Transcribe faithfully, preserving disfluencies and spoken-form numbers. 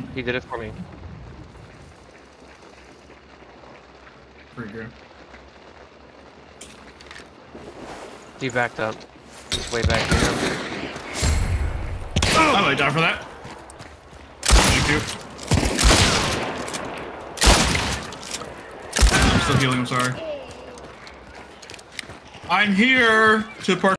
He did it for me. Pretty good. He backed up. He's way back here. Oh! I might die for that. Thank you. I'm still healing, I'm sorry. I'm here to part